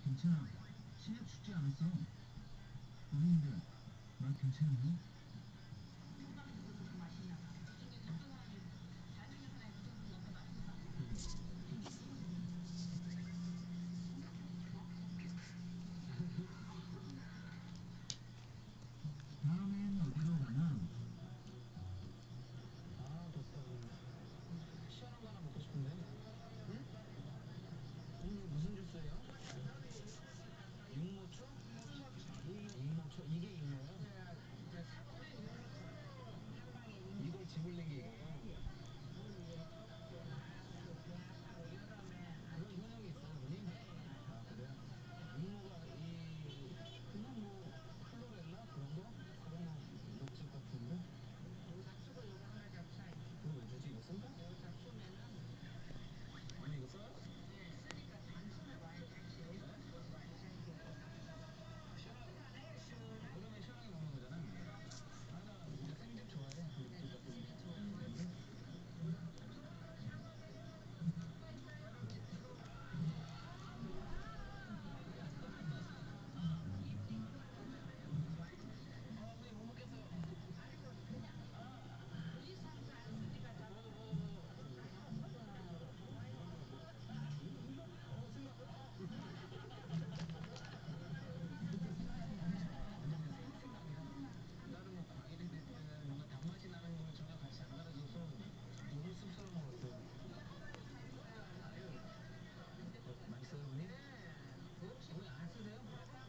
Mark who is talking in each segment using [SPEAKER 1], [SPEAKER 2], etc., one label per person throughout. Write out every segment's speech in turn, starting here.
[SPEAKER 1] 괜찮아. 실력 죽지 않았어. 어린이들, 나 괜찮니? 다음엔 어디로 가나?
[SPEAKER 2] 아, 좋다. 시원한 거 하나 먹고 싶은데? 응? 무슨 주스예요? 육모초? 육모초? 이게 육모야? 이걸 지불링이 이거요? 그런 효능이 있어요, 그니? 아, 그래요? 육모가 그냥 뭐, 클로렐라? 그런 거? 그런 거 녹즙 같은데? 그거 왜 주지? 이거 쓴다? 아니, 이거 써요? 그러면 시원하게 먹는 거잖아. 아, 나 진짜 생즙 좋아해. 녹즙 같은 거. 선생님 못 먹겠어요. 왜냐면 생각이라 다른 뭐 과일이 됐든 뭔가 단맛이 나는 걸 전혀 같이 안 가르쳐서 너무 씁쓸한 것 같아요. 맛있어요, 언니? 어머니 안 쓰세요?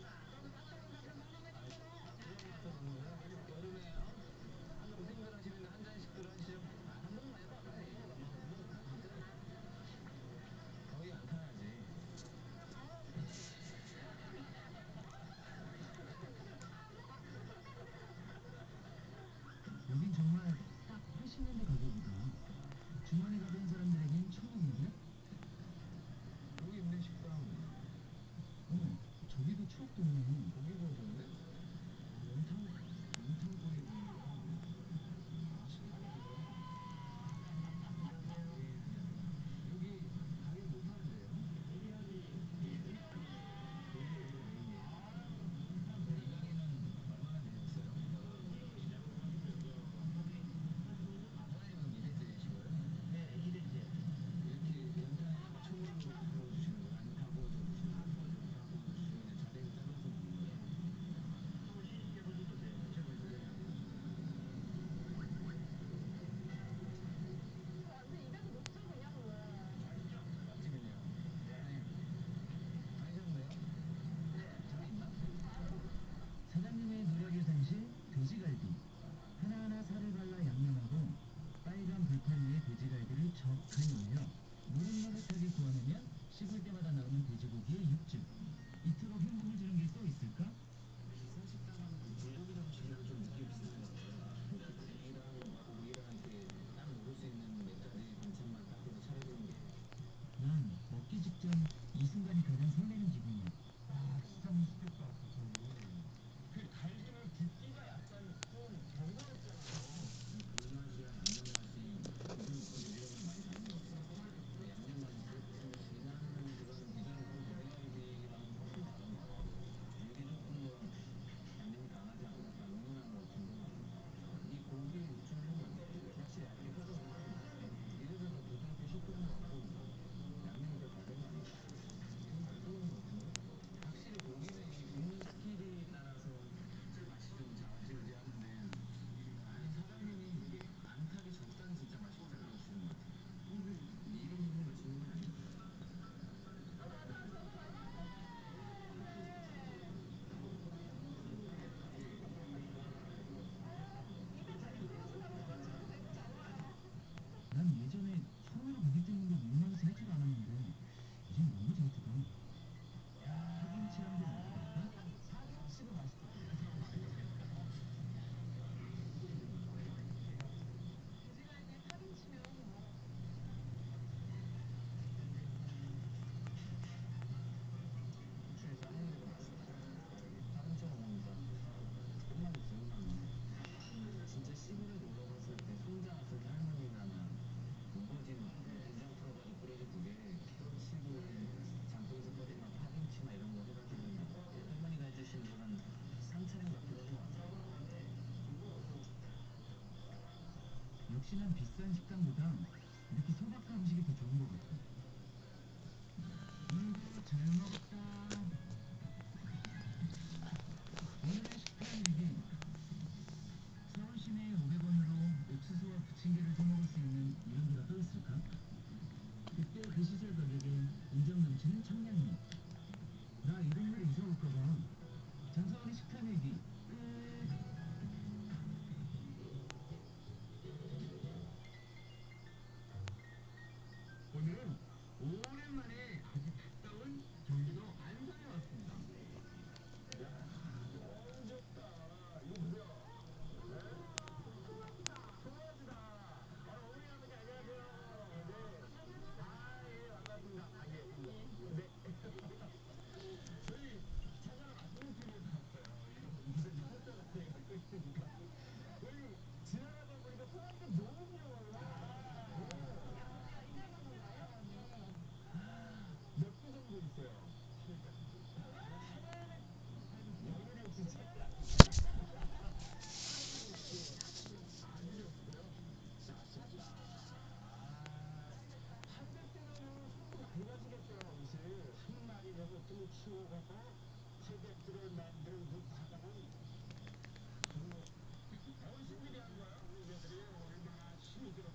[SPEAKER 2] 그런 맛을 먹는 거예요? 여름에 고생들 하시는데 한 잔씩들 하시죠. 한 번만 해봐, 빨리. 진짜 더위 안 타야지.
[SPEAKER 1] 여긴 정말 딱 80년대 가격이다. 주머니 가벼운 사람들에겐 천국인데?
[SPEAKER 2] 여기 있네, 식당.
[SPEAKER 1] 저기도 추억 동네.
[SPEAKER 2] 고기 구워주는데?
[SPEAKER 1] 연탄불이 보이니까.
[SPEAKER 2] 여기 가격 못하는데요? 이 가게는 얼마나 되셨어요? 아, 사장님은 2대째이신 거예요?
[SPEAKER 1] 네, 2대째.
[SPEAKER 2] 이렇게 연탄에다가 초벌로 구워주시는 거예요? 아니면 다 구워져 주시는 거예요? 다 구워주시고 그냥 자대로 잘라서 먹는 거예요?
[SPEAKER 1] 또 시식해보셔도 돼요. 드셔보셔도 돼요.
[SPEAKER 3] 완전 입에서 녹죠 그냥 뭐.
[SPEAKER 1] 맛있죠?
[SPEAKER 2] 맛집이네요. 사장님, 다니셨는데요? 잘 있나?
[SPEAKER 1] 사장님의 노력이 산실 돼지갈비. 하나하나 살을 발라 양념하고 빨간 불판 위에 돼지갈비를 적하니 올려 노릇노릇하게 구워내면 씹을 때마다 나오는 돼지고기의 육즙. 이토록 행복을 주는 게 또 있을까?
[SPEAKER 2] 이 선식당은 불고기랑 시키면 좀 느낌 비슷한 것 같아요. 이렇게 고기랑 고기랑 이렇게 딱 먹을 수 있는 몇 가지 반찬만 딱 해서 차려주는 게.
[SPEAKER 1] 난 먹기 직전 이 순간이 가장 설레는 기분이야.
[SPEAKER 4] 아, 진짜 맛있겠다, 고기. 그 갈비는 붓기가 약간 좀 번거롭잖아요.
[SPEAKER 2] 불맛이랑 양념 맛이 고기 내려오면 많이 다른 것 같아요. 그 양념 맛이 좀 진한 그런 기존 그 돼지갈비랑은 훨씬 다른 것 같아요. 이게 조금 더 양념이 강하지 않고 약간 은은한 것 같은데 이 고기의 육즙은 확실히 아까 표정이 이래서 더 부드럽게 씹히는 것 같고 양념이 더 잘 된 거 아니에요?
[SPEAKER 1] 혹시나 비싼 식당보다 이렇게 소박한 음식이 더 좋은 것 같아. 잘 먹었다. 오늘의 식단 일기. 서울 시내에 500원으로 옥수수와 부침개를 사 먹을 수 있는 이런 데가 또 있을까? 그때 그 시절 가격에 인정 넘치는 청량리. 나 이 동네로 이사 올까봐. 장사원의 식단 일기. 끝.
[SPEAKER 4] 오늘은 오랜만에 아주 가까운 경기도 안산에 왔습니다. 야, 너무 좋다. 이거 보세요. 네? 송아지다. 어머니, 아버지, 안녕하세요. 네. 아, 예, 반갑습니다. 아, 예. 네. 저희 찾아라 맛있는 집에 나왔어요. 이거 이제 햇살을 갖고 있으니까. 여기 지나가다 보니까 송아지가 너무 귀여워요. 몇 분 정도 있어요? 며느리 혹시 찾지 않으세요? 아주 귀엽고요. 낫셨다. 800대면은 손도 많이 가시겠어요, 어르신. 한 마리 녀석들을 키워가서 세뱃들을 만드는 그 과정은 정말 어르신들이 한 거야. 어르신들이 얼마나 힘이 들어